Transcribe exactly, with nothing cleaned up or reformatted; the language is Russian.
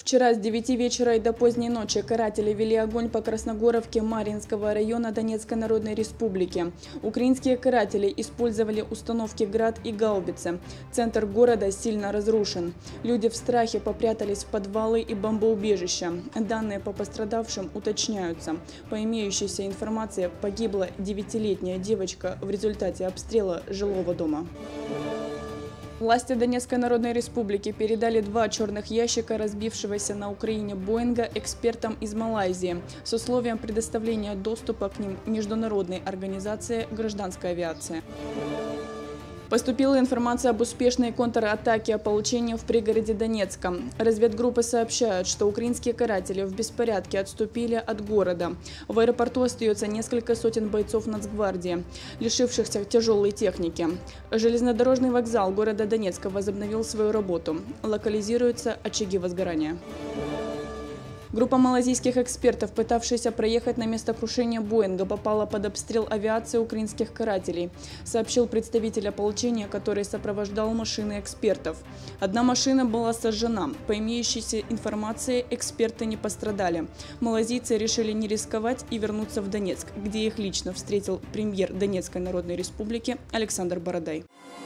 Вчера с девяти вечера и до поздней ночи каратели вели огонь по Красногоровке Марьинского района Донецкой Народной Республики. Украинские каратели использовали установки «Град» и «Гаубицы». Центр города сильно разрушен. Люди в страхе попрятались в подвалы и бомбоубежища. Данные по пострадавшим уточняются. По имеющейся информации, погибла девятилетняя девочка в результате обстрела жилого дома. Власти Донецкой Народной Республики передали два черных ящика разбившегося на Украине Боинга экспертам из Малайзии с условием предоставления доступа к ним международной организации гражданской авиации. Поступила информация об успешной контратаке ополчения в пригороде Донецка. Разведгруппы сообщают, что украинские каратели в беспорядке отступили от города. В аэропорту остается несколько сотен бойцов Нацгвардии, лишившихся тяжелой техники. Железнодорожный вокзал города Донецка возобновил свою работу. Локализируются очаги возгорания. Группа малазийских экспертов, пытавшаяся проехать на место крушения Боинга, попала под обстрел авиации украинских карателей, сообщил представитель ополчения, который сопровождал машины экспертов. Одна машина была сожжена. По имеющейся информации, эксперты не пострадали. Малазийцы решили не рисковать и вернуться в Донецк, где их лично встретил премьер Донецкой Народной Республики Александр Бородай.